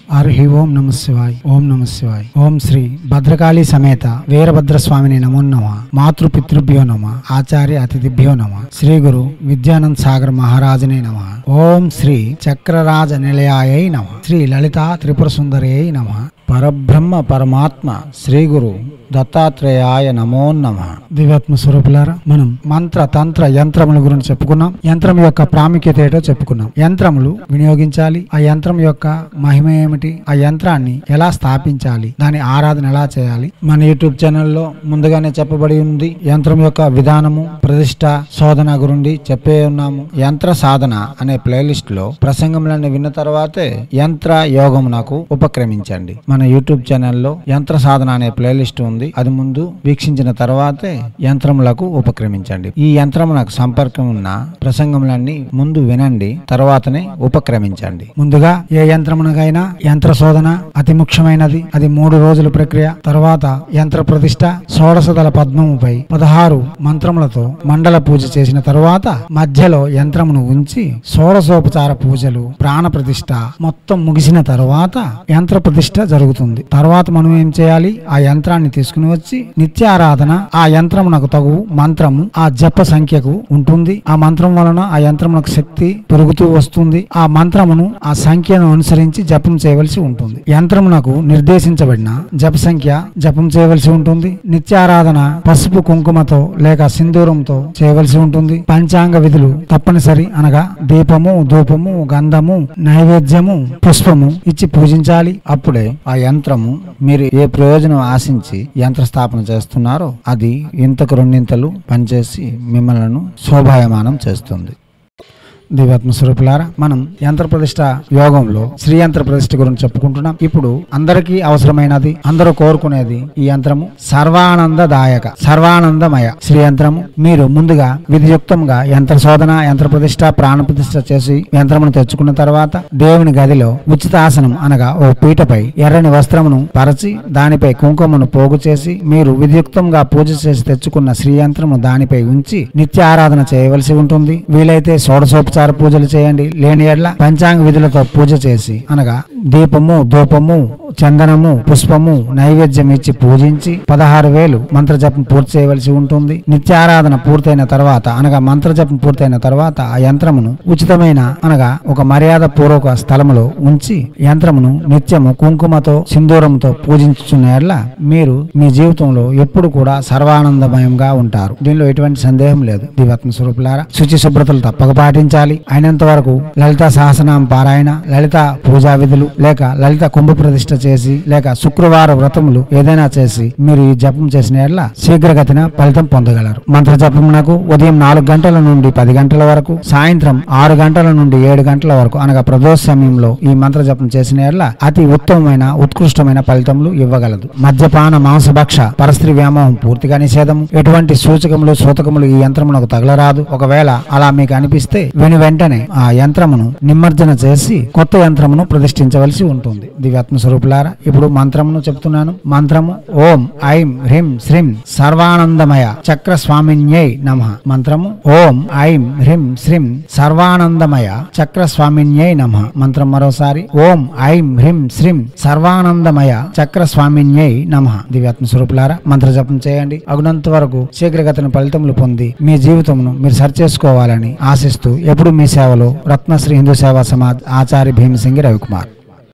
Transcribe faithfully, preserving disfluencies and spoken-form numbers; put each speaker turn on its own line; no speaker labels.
హరి ఓం నమ శివాయ. ఓం నమ శివాయ. ఓం శ్రీ భద్రకాళి సమేత వీరభద్ర స్వామిని నమో నమః. మాతృపితృభ్యో నమః. ఆచార్య అతిథిభ్యో నమః. శ్రీ గురు విద్యానంద్ సాగర్ మహారాజనే నమః. ఓం శ్రీ చక్రరాజ నిలయాయై నమః. శ్రీ లలితా త్రిపుర సుందరియై నమః. పరబ్రహ్మ పరమాత్మ శ్రీ గురు దత్తాత్రేయాయ నమో నమః. దివ్యాత్మ స్వరూపులారా, మనం మంత్ర తంత్ర యంత్రముల గురించి చెప్పుకున్నాం. యంత్రం యొక్క ప్రాముఖ్యత ఏంటో చెప్పుకున్నాం. యంత్రములు వినియోగించాలి, ఆ యంత్రం యొక్క మహిమ ఏమిటి, ఆ యంత్రాన్ని ఎలా స్థాపించాలి, దాని ఆరాధన ఎలా చేయాలి, మన యూట్యూబ్ ఛానల్లో ముందుగానే చెప్పబడి ఉంది. యంత్రం యొక్క విధానము, ప్రతిష్ట, శోధన గురించి చెప్పే ఉన్నాము. యంత్ర సాధన అనే ప్లేలిస్ట్ లో ప్రసంగములన్నీ విన్న తర్వాతే యంత్ర యోగం నాకు ఉపక్రమించండి. మన యూట్యూబ్ ఛానల్లో యంత్ర సాధన అనే ప్లేలిస్ట్ ఉంది, అది ముందు వీక్షించిన తర్వాతే యంత్రములకు ఉపక్రమించండి. ఈ యంత్రమునకు సంపర్కం ఉన్న ప్రసంగములన్నీ ముందు వినండి, తర్వాతనే ఉపక్రమించండి. ముందుగా ఏ యంత్రమునకైనా యంత్ర శోధన అతి ముఖ్యమైనది. అది మూడు రోజుల ప్రక్రియ. తర్వాత యంత్ర ప్రతిష్ట, షోడశదళ పద్మముపై పదహారు మంత్రములతో మండల పూజ చేసిన తరువాత మధ్యలో యంత్రమును ఉంచి షోడశోపచార పూజలు, ప్రాణ ప్రతిష్ట మొత్తం ముగిసిన తరువాత యంత్ర ప్రతిష్ట జరుగుతుంది. తర్వాత మనం ఏం చేయాలి, ఆ యంత్రాన్ని తీసుకుని వచ్చి నిత్య ఆరాధన, ఆ యంత్రమునకు తగు మంత్రము ఆ జప సంఖ్యకు ఉంటుంది. ఆ మంత్రం వలన ఆ యంత్రమునకు శక్తి పెరుగుతూ వస్తుంది. ఆ మంత్రమును ఆ సంఖ్యను అనుసరించి జపం చేయవలసి ఉంటుంది. యంత్రమునకు నిర్దేశించబడిన జప సంఖ్య జపం చేయవలసి ఉంటుంది. నిత్యారాధన పసుపు కుంకుమతో లేక సింధూరంతో చేయవలసి ఉంటుంది. పంచాంగ విధులు తప్పనిసరి, అనగా దీపము, ధూపము, గంధము, నైవేద్యము, పుష్పము ఇచ్చి పూజించాలి. అప్పుడే ఆ యంత్రము మీరు ఏ ప్రయోజనం ఆశించి యంత్ర స్థాపన చేస్తున్నారో అది ఇంతకు రెండింతలు పనిచేసి మిమ్మల్ని శోభాయమానం చేస్తుంది. దివ్యాత్మ స్వరూపులారా, మనం యంత్ర ప్రతిష్ట యోగంలో శ్రీ యంత్ర ప్రతిష్ట గురించి చెప్పుకుంటున్నాం. ఇప్పుడు అందరికీ అవసరమైనది, అందరూ కోరుకునేది ఈ యంత్రము సర్వానందదాయక, సర్వానందమయ శ్రీ యంత్రము. మీరు ముందుగా విధియుక్తంగా యంత్ర శోధన, యంత్ర ప్రతిష్ట, ప్రాణ ప్రతిష్ట చేసి యంత్రమును తెచ్చుకున్న తర్వాత దేవుని గదిలో ఉచిత ఆసనం అనగా ఓ పీటపై ఎర్రని వస్త్రమును పరచి దానిపై కుంకుమను పోగు చేసి మీరు విధియుక్తంగా పూజ చేసి తెచ్చుకున్న శ్రీ యంత్రము దానిపై ఉంచి నిత్య ఆరాధన చేయవలసి ఉంటుంది. వీలైతే షోడశోపచార పూజలు చేయండి. లేని ఎడ్ల పంచాంగ విధులతో పూజ చేసి, అనగా దీపము, ధూపము, చందనము, పుష్పము, నైవేద్యం ఇచ్చి పూజించి పదహారు వేలు మంత్ర జపం పూర్తి చేయవలసి ఉంటుంది. నిత్యారాధన పూర్తయిన తర్వాత, అనగా మంత్ర జపం పూర్తయిన తర్వాత ఆ యంత్రమును ఉచితమైన, అనగా ఒక మర్యాద పూర్వక స్థలములో ఉంచి యంత్రమును నిత్యము కుంకుమతో, సింధూరంతో పూజించుచున్న ఎడ్ల మీరు మీ జీవితంలో ఎప్పుడు కూడా సర్వానందమయంగా ఉంటారు. దీనిలో ఎటువంటి సందేహం లేదు. దివ్యాత్మ స్వరూపులారా, శుచి శుభ్రతలు తప్పక పాటించాలి. అయినంత వరకు లలిత సహస్రనామ పారాయణ, లలిత పూజా విధులు లేక లలిత కుంభ ప్రతిష్ఠ చేసి లేక శుక్రవార వ్రతములు ఏదైనా చేసి మీరు ఈ జపం చేసిన ఎడ్ల శీఘ్రగతిన ఫలితం పొందగలరు. మంత్ర జపమునకు ఉదయం నాలుగు గంటల నుండి పది గంటల వరకు, సాయంత్రం ఆరు గంటల నుండి ఏడు గంటల వరకు, అనగా ప్రదోష సమయంలో ఈ మంత్ర జపం చేసిన ఎడ్ల అతి ఉత్తమమైన ఉత్కృష్టమైన ఫలితములు ఇవ్వగలదు. మద్యపాన, మాంసభక్ష, పరస్త్రీ వ్యామోహం పూర్తిగా నిషేధము. ఎటువంటి సూచకములు సూతకములు ఈ యంత్రమునకు తగలరాదు. ఒకవేళ అలా మీకు అనిపిస్తే విని వెంటనే ఆ యంత్రమును నిమజ్జన చేసి కొత్త యంత్రమును ప్రతిష్ఠించవలసి ఉంటుంది. దివ్యాత్మ స్వరూపులారా, ఇప్పుడు మంత్రమును చెప్తున్నాను. మంత్రము ఓం ఐం హ్రీం శ్రీం సర్వానందమయ చక్ర స్వామిన్యై నమః. మంత్రము ఓం ఐం హ్రీం శ్రీం సర్వానందమయ చక్ర స్వామిన్యై నమః. మంత్రం మరోసారి ఓం ఐం హ్రీం శ్రీం సర్వానందమయ చక్ర స్వామిన్యై నమః. దివ్యాత్మ స్వరూపులారా, మంత్ర జపం చేయండి. అగునంత వరకు శీఘ్రగతిన ఫలితములు పొంది మీ జీవితమును మీరు సరి చేసుకోవాలని ఆశిస్తూ ఎప్పుడు మీ సేవలో రత్నశ్రీ హిందూ సేవా సమాజ్ ఆచార్య భీమసింగి రవికుమార్.